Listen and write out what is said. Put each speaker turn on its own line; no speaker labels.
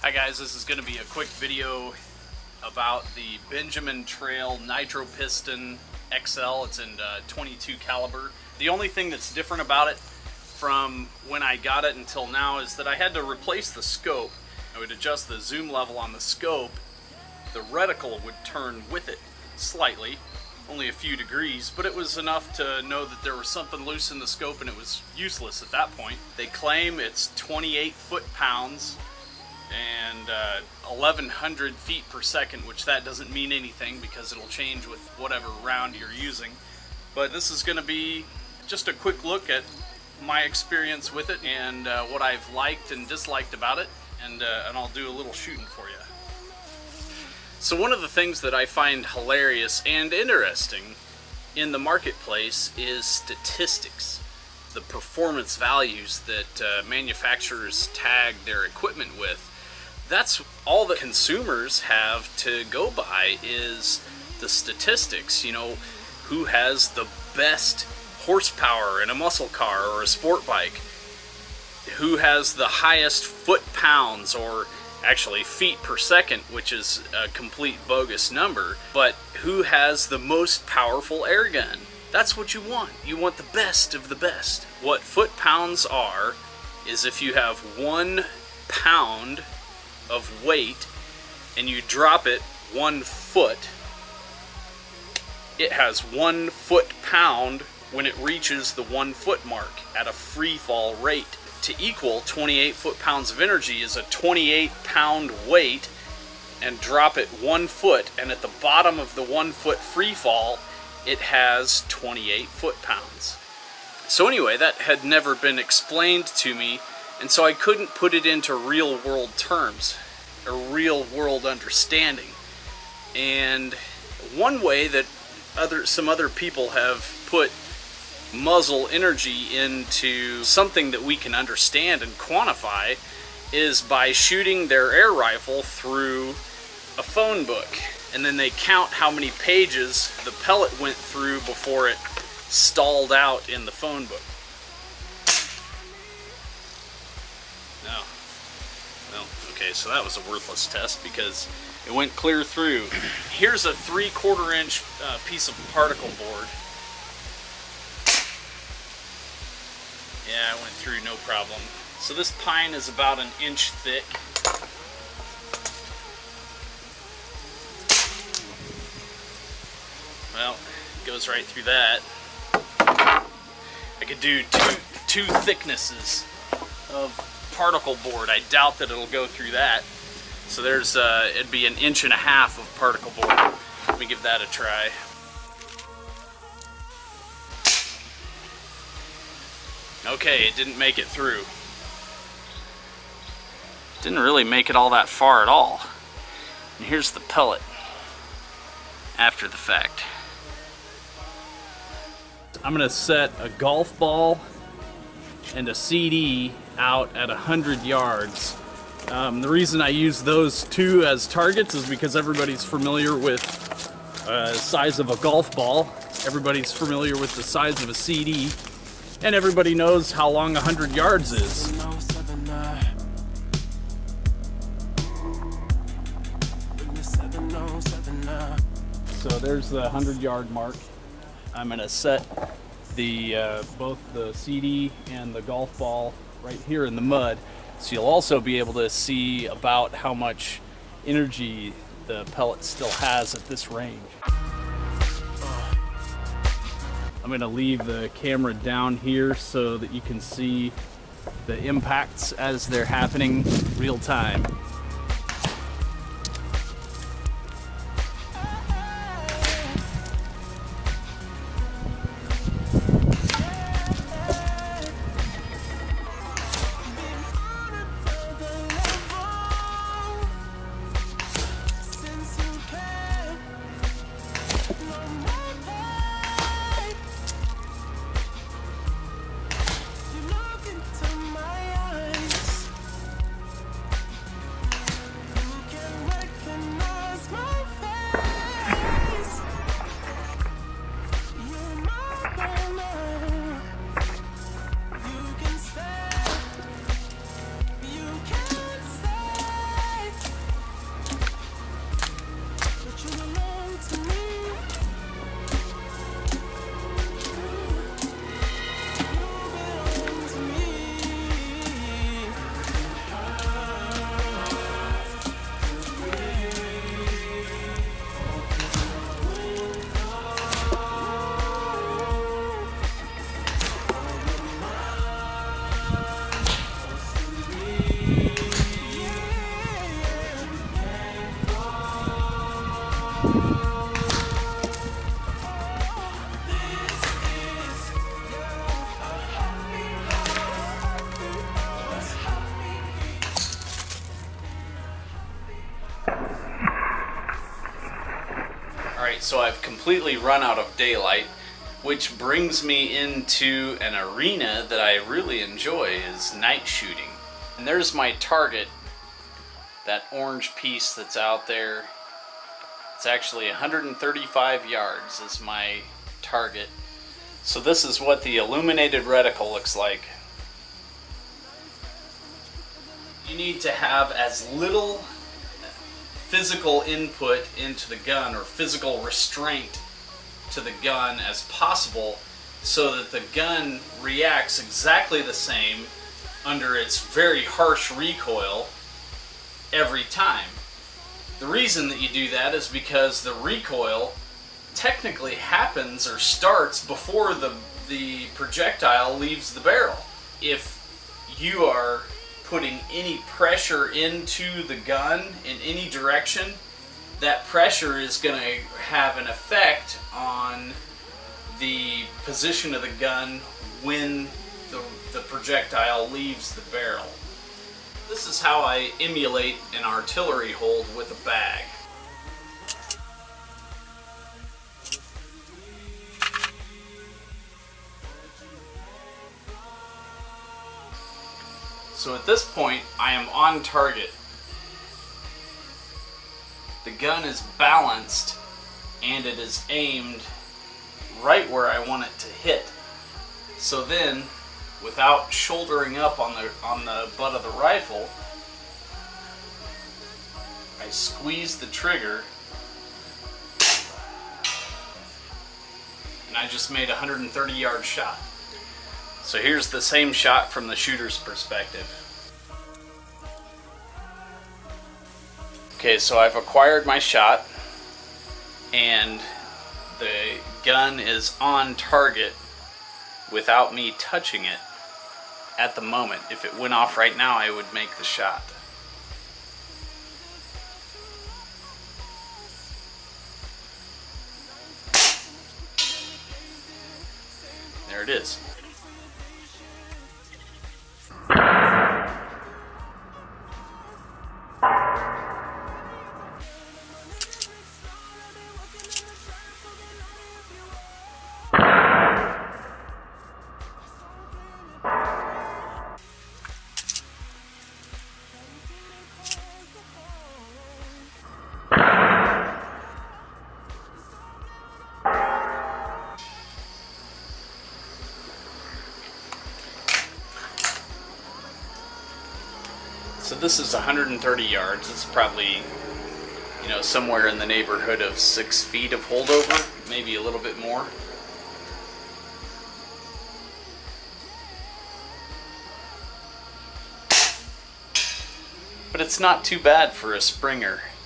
Hi guys, this is going to be a quick video about the Benjamin Trail Nitro Piston XL. It's in 22 caliber. The only thing that's different about it from when I got it until now is that I had to replace the scope. I would adjust the zoom level on the scope. The reticle would turn with it slightly, only a few degrees, but it was enough to know that there was something loose in the scope and it was useless at that point. They claim it's 28 foot-pounds and 1100 feet per second, which that doesn't mean anything because it'll change with whatever round you're using. But this is going to be just a quick look at my experience with it and what I've liked and disliked about it, and I'll do a little shooting for you. So one of the things that I find hilarious and interesting in the marketplace is statistics, the performance values that manufacturers tag their equipment with. That's all that consumers have to go by, is the statistics. You know, who has the best horsepower in a muscle car or a sport bike, who has the highest foot-pounds, or actually feet per second, which is a complete bogus number, but who has the most powerful air gun. That's what you want. You want the best of the best. What foot-pounds are is if you have 1 pound of weight and you drop it 1 foot, it has 1 foot-pound when it reaches the 1 foot mark at a free fall rate. To equal 28 foot-pounds of energy is a 28 pound weight, and drop it 1 foot, and at the bottom of the 1 foot free fall it has 28 foot-pounds. So anyway, that had never been explained to me, and so I couldn't put it into real world terms, a real world understanding. And one way that some other people have put muzzle energy into something that we can understand and quantify is by shooting their air rifle through a phone book, and then they count how many pages the pellet went through before it stalled out in the phone book. No. Well, okay, so that was a worthless test because it went clear through. Here's a 3/4 inch piece of particle board. Yeah, it went through no problem. So this pine is about 1 inch thick. Well, it goes right through that. I could do two thicknesses of particle board. I doubt that it'll go through that. So there's it'd be 1.5 inches of particle board. Let me give that a try. Okay, it didn't make it through. Didn't really make it all that far at all. And here's the pellet after the fact. I'm gonna set a golf ball and a CD out at 100 yards. The reason I use those two as targets is because everybody's familiar with the size of a golf ball. Everybody's familiar with the size of a CD. And everybody knows how long 100 yards is. So there's the 100-yard mark. I'm going to set the both the CD and the golf ball right here in the mud, so you'll also be able to see about how much energy the pellet still has at this range. I'm going to leave the camera down here so that you can see the impacts as they're happening real time. Alright, so I've completely run out of daylight, which brings me into an arena that I really enjoy, is night shooting. And there's my target, that orange piece that's out there. It's actually 135 yards is my target. So this is what the illuminated reticle looks like. You need to have as little physical input into the gun, or physical restraint to the gun, as possible, so that the gun reacts exactly the same under its very harsh recoil every time. The reason that you do that is because the recoil technically happens or starts before the projectile leaves the barrel. If you are putting any pressure into the gun in any direction, that pressure is going to have an effect on the position of the gun when the projectile leaves the barrel. This is how I emulate an artillery hold with a bag. So at this point, I am on target. The gun is balanced and it is aimed right where I want it to hit. So then, without shouldering up on the butt of the rifle, I squeeze the trigger and I just made a 130-yard shot. So here's the same shot from the shooter's perspective. Okay, so I've acquired my shot and the gun is on target without me touching it at the moment. If it went off right now, I would make the shot. There it is. So this is 130 yards. It's probably, somewhere in the neighborhood of 6 feet of holdover, maybe a little bit more. But it's not too bad for a Springer.